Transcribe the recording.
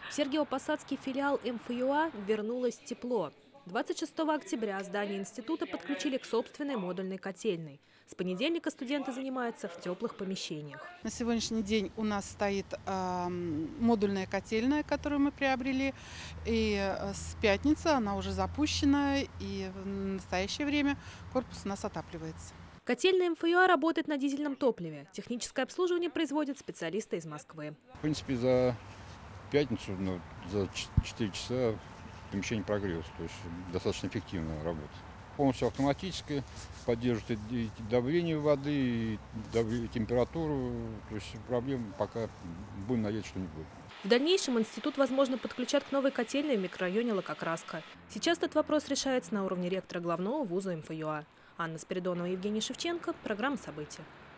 В Сергиево-Посадский филиал МФЮА вернулось тепло. 26 октября здание института подключили к собственной модульной котельной. С понедельника студенты занимаются в теплых помещениях. На сегодняшний день у нас стоит модульная котельная, которую мы приобрели. И с пятницы она уже запущена, и в настоящее время корпус у нас отапливается. Котельная МФЮА работает на дизельном топливе. Техническое обслуживание производят специалисты из Москвы. В принципе, за пятницу, за 4 часа помещение прогрелось, то есть достаточно эффективная работа. Полностью автоматическая, поддерживает и давление воды, и температуру, то есть проблем пока, будем надеяться, что не будет. В дальнейшем институт, возможно, подключат к новой котельной в микрорайоне Лококраска. Сейчас этот вопрос решается на уровне ректора главного вуза МФЮА. Анна Спиридонова, Евгений Шевченко. Программа «События».